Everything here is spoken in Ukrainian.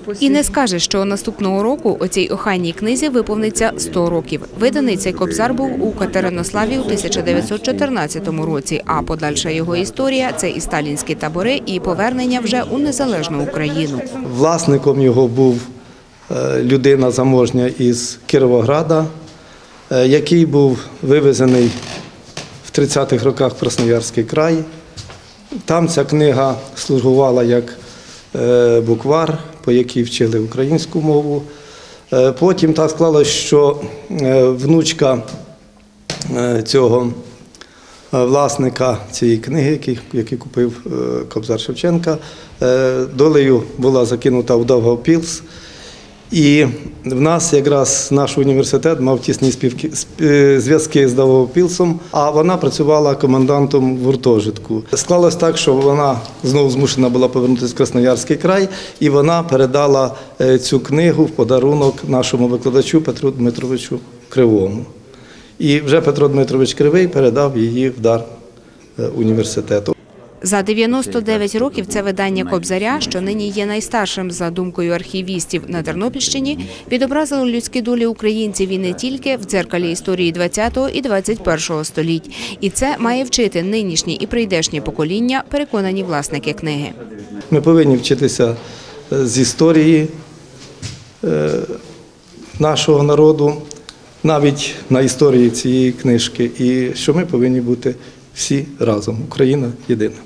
І не скаже, що наступного року у цій охайній книзі виповниться 100 років. Виданий цей кобзар був у Катеринославі у 1914 році, а подальша його історія – це і сталінські табори, і повернення вже у незалежну Україну. Власником його був людина заможня із Кіровограда, який був вивезений в 30-х роках в Красноярський край. Там ця книга слугувала як буквар, по якій вчили українську мову. Потім так склалося, що внучка цього власника цієї книги, який купив Кобзар Шевченка, долею була закинута в Даугавпілс. І в нас якраз наш університет мав тісні зв'язки з Даугавпілсом, а вона працювала комендантом в гуртожитку. Склалось так, що вона знову змушена була повернутися в Красноярський край, і вона передала цю книгу в подарунок нашому викладачу Петру Дмитровичу Кривому. І вже Петро Дмитрович Кривий передав її в дар університету. За 99 років це видання Кобзаря, що нині є найстаршим за думкою архівістів на Тернопільщині, відобразило людські долі українців і не тільки в дзеркалі історії ХХ і ХХІ століть. І це має вчити нинішні і прийдешні покоління, переконані власники книги. Ми повинні вчитися з історії нашого народу, навіть на історії цієї книжки, і що ми повинні бути всі разом. Україна єдина.